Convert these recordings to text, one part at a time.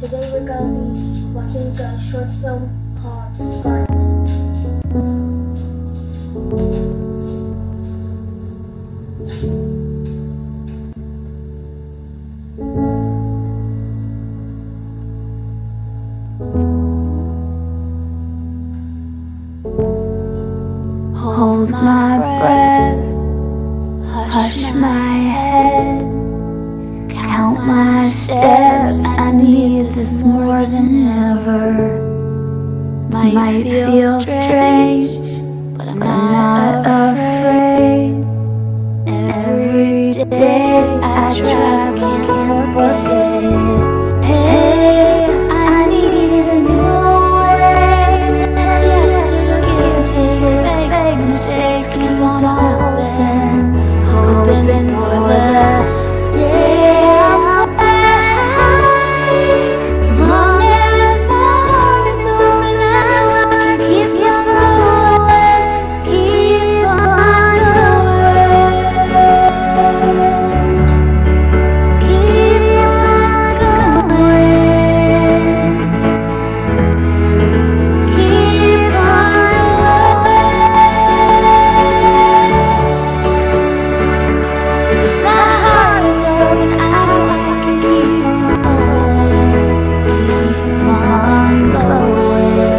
Today we're gonna be watching a short film called Scarlet. Hold my breath, hush my head, count my steps. I need this more than ever. Might feel strange, but I'm not afraid. Every day I try but can't forget. Hey, I need a new way just to get to make mistakes. Keep on hoping for the day I find. As long as my heart is open, I know I can keep on going, keep on going, keep on going, keep on going. My heart is open, I know I can keep on going, keep on going.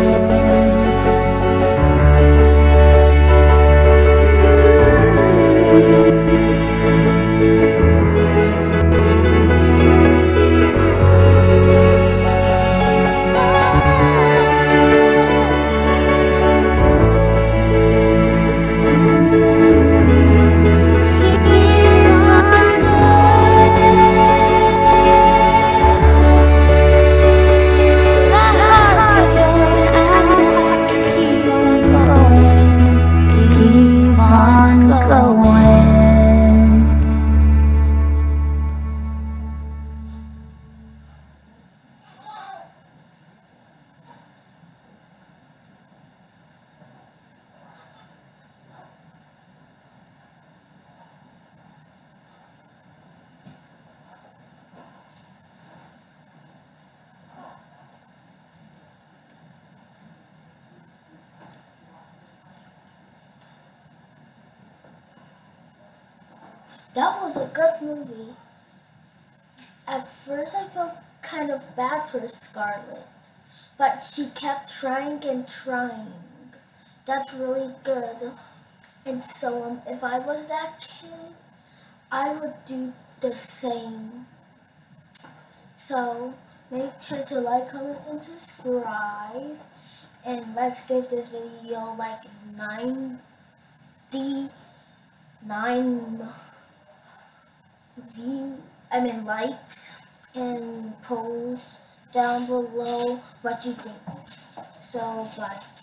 That was a good movie. At first I felt kind of bad for Scarlet, but she kept trying and trying. That's really good. And so if I was that kid, I would do the same. So make sure to like, comment, and subscribe. And let's give this video like 99 likes, and post down below what you think. So bye.